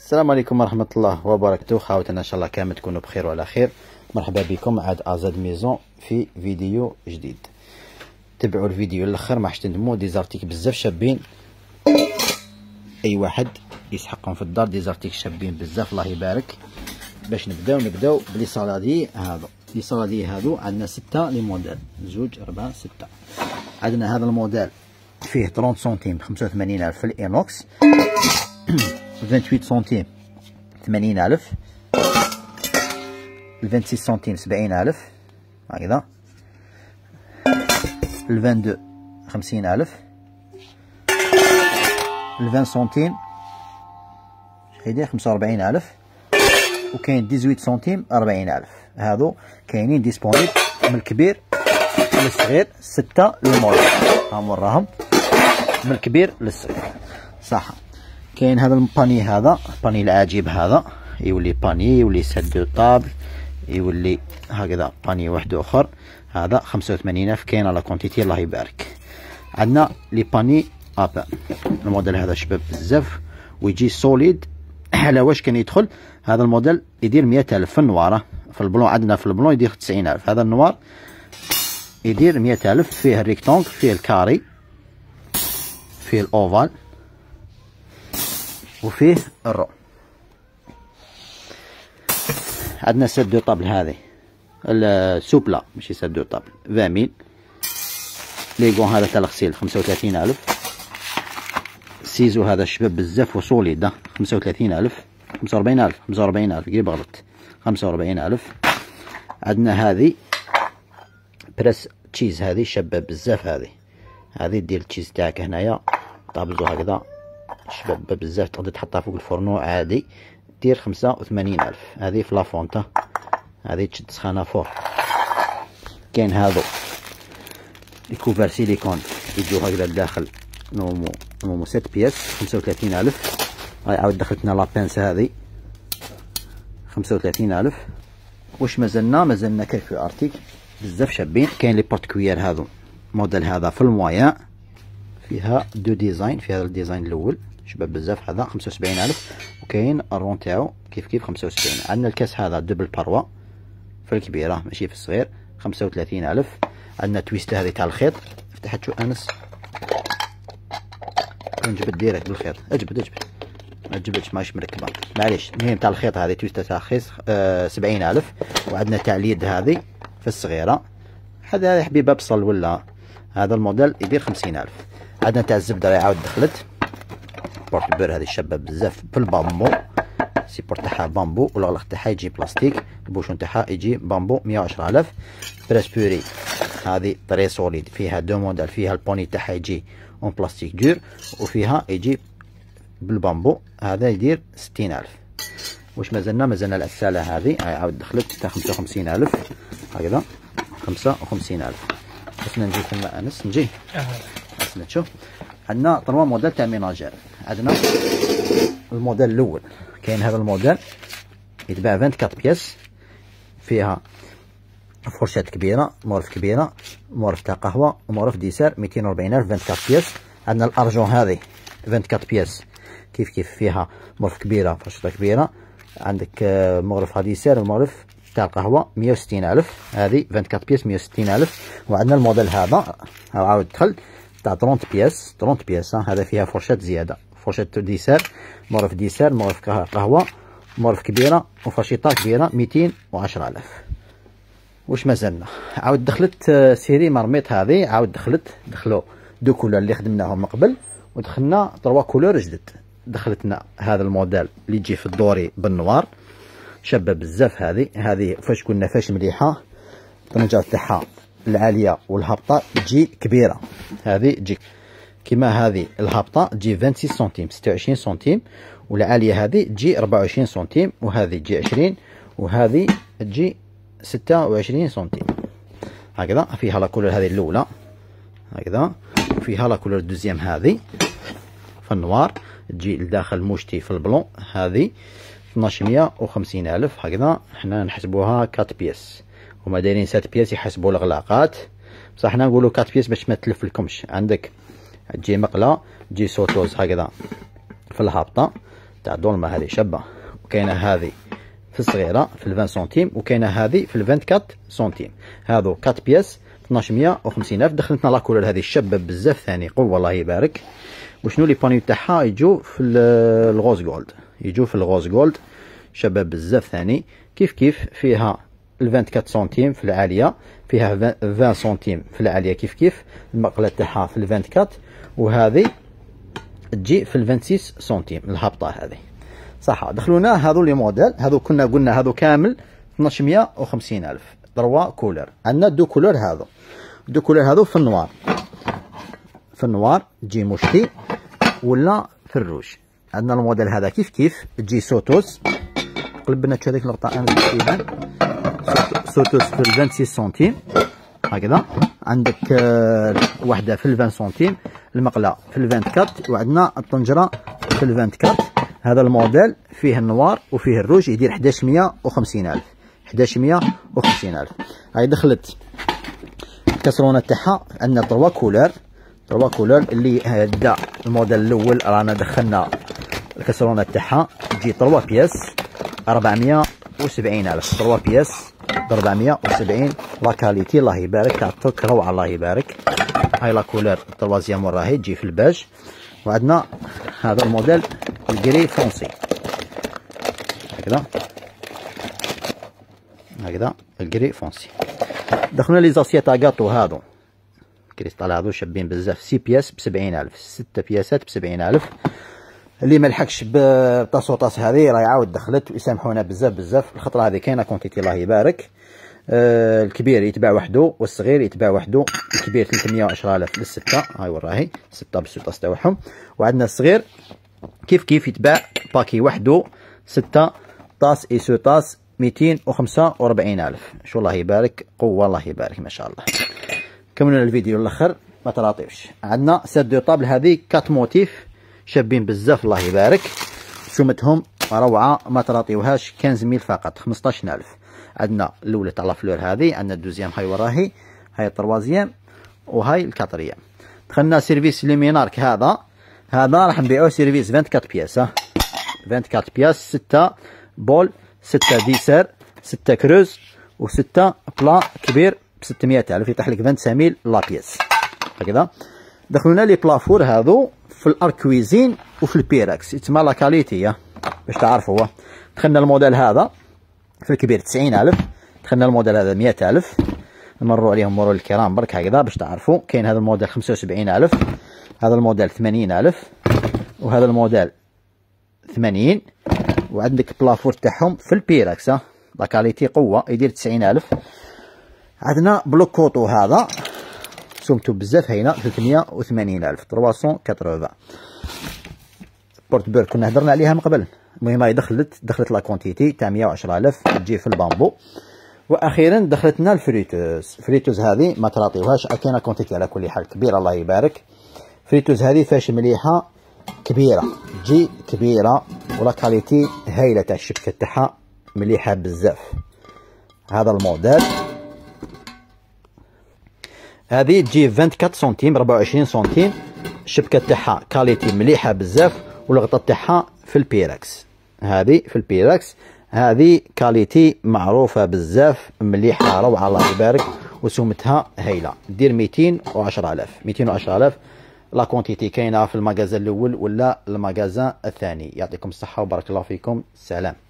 السلام عليكم ورحمة الله وبركاته. خاوتنا ان شاء الله كامل تكونوا بخير وعلى خير. مرحبا بكم عاد ازاد ميزون في فيديو جديد. تبعوا الفيديو للاخر ما حش تندموا، دي زارتيك بزاف شابين، اي واحد يسحقهم في الدار، دي زارتيك شابين بزاف الله يبارك. باش نبداو بلي صالادي هذا، لي صالادي هادو عندنا 6 لي موديل، 2 4 6. عندنا هذا الموديل فيه 30 سنتيم 85,000 في الانوكس، 28 سنتيم 80,000، 26 سنتيم 70,000 هكذا، 22 50,000، 20 سنتيم شحال 45,000، وكاين 18 سنتيم 40,000. هادو كاينين ديسبونيبل من الكبير للصغير، 6 الموديل هاهم وراهم من الكبير للصغير صح. كاين هذا الباني، هذا الباني العجيب، هذا يولي باني، يولي سد طابل، يولي هكذا باني واحد اخر، هذا 85,000. كاين على كونتيتي الله يبارك. عندنا لي باني ابان، الموديل هذا شباب بزاف ويجي سوليد. على واش كان يدخل هذا الموديل يدير 100,000 في النوار، في البلون عندنا في البلون يدير 90,000، هذا النوار يدير 100,000. فيه الريكتونغ، فيه الكاري، فيه الاوفال، وفيه الرو. عندنا سد دو طابل، هذه السوبلا ماشي سد دو طابل، 20,000. ليغون هذا تاع الغسيل 35,000. سيزو هذا شباب بزاف وصوليد 35,000، 45,000 قريب غلط، 45,000. عندنا هذه بريس تشيز، هذه شابه بزاف، هذه دير التشيز تاعك هنايا طابزو هكذا شباب بزاف، تقدر تحطها فوق الفرنو عادي، دير 85,000. هذه في لافونتا، هذه تشد سخانه فوق. كاين هذو لي كوفر سيليكون يجو هكذا الداخل، نومو 7 بياس 35,000. هاي عاود دخلتنا لابانس هذه 35,000. واش مازلنا كيف ارتيك بزاف شابين. كاين لي بورت كويير، هذو موديل هذا في الموايا، فيها 2 ديزاين، في هذا الديزاين الاول شباب بزاف، هذا 75,000. وكاين الرون تاعو كيف 75. عندنا الكاس هذا دبل بروا في الكبيره ماشي في الصغير، 35,000. عندنا تويست هذه تاع الخيط، فتحت شو انس نجبد ديريكت بالخيط، اجبد ما تجبدش ماهيش مركبه معليش. المهم تاع الخيط هذه تويست تاع الخيط 70,000. وعندنا تاع اليد هذه في الصغيره، هذا حبيبه بصل ولا هذا الموديل يدير 50,000. عندنا تاع الزبده اللي عاود دخلت بورت بير، هذه شابه بزاف في البامبو، سيبور تاعها بامبو والغلق تاعها يجي بلاستيك، البوشون تاعها يجي بامبو 110,000. بريس بوري هذه طري سوليد، فيها 2 موديل، فيها البوني تاعها يجي اون بلاستيك دور، وفيها يجي بالبامبو، هذا يدير 60,000. واش مازلنا الغساله هذه عاود دخلت تاع 55,000 هكذا، 55,000. بس نجي كما انس نجي بس نشوف. عندنا 3 موديل تاع ميناجير. عندنا الموديل الاول، كاين هذا الموديل يتباع 24 بياس، فيها فرشات كبيره، مورف كبيره، مورف تاع قهوه، ومورف ديسير 240,000 24 بياس. عندنا الارجون هذه 24 بياس كيف فيها مورف كبيره، فرشة كبيره. عندك مغرف ديسير، المغرف تاع القهوه 160,000، هذه 24 بياس 160,000. وعندنا الموديل هذا عاود دخل تاع 30 بياس، هذا فيها فرشات زياده، فرشة ديسير، مورف ديسير، مورف قهوه، مورف كبيره، وفرشيطه كبيره 210,000. واش مازلنا عاود دخلت سيري مرميط، هذه عاود دخلوا 2 كولور اللي خدمناهم من قبل، ودخلنا 3 كولور جدد. دخلتنا هذا الموديل اللي يجي في الدوري بالنوار، شابه بزاف. هذه فاش قلنا فاش مليحه، الطنجره تاعها العاليه والهابطه تجي كبيره، هذه تجي كيما هذه الهابطه تجي 26 سنتيم 26 سنتيم، والعاليه هذه تجي 24 سنتيم، وهذه تجي 20، وهذه تجي 26 سنتيم هكذا. فيها لا كولور هذه الاولى هكذا، وفيها لا كولور الدوزيام هذه في النوار، تجي لداخل موشتي في البلون، هذه 1250,000 هكذا. حنا نحسبوها 4 بياس، هما دايرين 7 بياس يحسبوا الاغلاقات، بصح حنا نقولوا 4 بياس باش ما تلفلكمش. عندك تجي مقله، تجي سوتوز هكذا في الهابطه، تاع دولما هذه شابه، وكاينه هذه في الصغيره في 20 سنتيم، وكاينه هذه في 24 سنتيم. هذو 4 بياس 1250 الف. دخلتنا لا كولور هذه شابه بزاف ثاني قوه الله يبارك. وشنو لي بانيو تاعها يجوا في الغوز جولد، يجوا في الغوز جولد شابه بزاف ثاني. كيف فيها 24 سنتيم في العاليه، فيها 20 سنتيم في العاليه كيف المقله تاعها في 24، وهذه تجي في 26 سنتيم الهابطه هذه صح. دخلونا هذو لي موديل، هذو كنا قلنا هذو كامل 1250 الف. 3 كولر عندنا 2 كولر، هذو 2 كولر هذو في النوار، في النوار تجي مشتي ولا في الروج. عندنا الموديل هذا كيف تجي سوتوس. قلب لنا هذيك اللقطه انا تقريبا سوتوس في 26 سنتيم هكذا. عندك وحده في 20 سنتيم، المقله في 24، وعندنا الطنجره في 24. هذا الموديل فيه النوار وفيه الروج، يدير 1150 الف. 1150 الف. هاي دخلت الكسرونه تاعها. عندنا 3 كولر، 3 كولر اللي دا الموديل الاول رانا دخلنا الكسرونه تاعها تجي 3 بياس 470 الف. 3 بياس 470. لا كاليتي الله يبارك، تاع التوك روعه الله يبارك. هاي لا كولر التروازيام وراهي تجي في الباج. وعندنا هذا الموديل الجري فونسي هكذا الجري فونسي. دخلنا لي زاسيات اغاطو هذو كريستال، هذو شابين بزاف. 6 بياس ب 70 الف، 6 بياسات ب 70 الف. اللي ما لحقش بطاسوطاس هذه راه يعاود دخلت، ويسامحونا بزاف. الخطره هذه كاينه كونتيتي الله يبارك. الكبير يتباع وحده والصغير يتباع وحده. الكبير 310 الف للسته، هاي وراهي 6 بالسوطاس تاعهم. وعندنا الصغير كيف يتباع باكي وحده 6 طاس اي سوطاس 245 الف. شو الله يبارك، قوه الله يبارك ما شاء الله. كملنا الفيديو للاخر ما تراطيوش. عندنا سيت دو طابل هذه 4 موتيف شابين بزاف الله يبارك. سمتهم روعه ما تراطيوهاش. 15000 فقط، 15000. عندنا الاولى تاع لافلور هذه، عندنا الدوزيام هاي وراهي، هاي التروازيام، وهاي الكاتريام. دخلنا سيرفيس ليمينارك هذا راح نبيعوه سيرفيس 24 بياس. 24 بياس، 6 بول، 6 ديسر، 6 كروز، و6 بلا كبير ب 600 الف. يطيح لك 25000 لا بياس هكذا. دخلونا لي بلافور هذو في الاركويزين وفي البيراكس، يتسمى لا كاليتي باش تعرفوا. دخلنا الموديل هذا في الكبير 90 الف. دخلنا الموديل هذا 100 الف. نمروا عليهم مرور الكرام برك هكذا باش تعرفوا. كاين هذا الموديل 75 الف، هذا الموديل 80 الف، وهذا الموديل 80. وعندك بلافور تاعهم في البيراكس لا كاليتي قوه يدير 90 الف. عندنا بلوكوطو هذا سمتو بزاف هينه 380 الف، 380. بورت بير كنا هضرنا عليها من قبل. المهم هاي دخلت لا كونتيتي تاع 110 الف تجي في البامبو. واخيرا دخلتنا الفريتوز هذه ما تراطيوهاش، كاينه كونتيتي على كل حال كبيره الله يبارك. فريتوز هذه فاش مليحه كبيره، تجي كبيره ولا كاليتي هايله تاع الشبكه تاعها مليحه بزاف. هذا الموديل هذه تجي 24 سنتيم 24 سنتيم. الشبكه تاعها كاليتي مليحه بزاف، والغطاء تاعها في البيراكس. هذه في البيراكس هذه كاليتي معروفه بزاف مليحه روعه الله يبارك، وسمتها هايله. دير 210 الف. 210 الف. لا كونتيتي كاينه في المغازان الاول ولا المغازان الثاني. يعطيكم الصحه وبارك الله فيكم. سلام.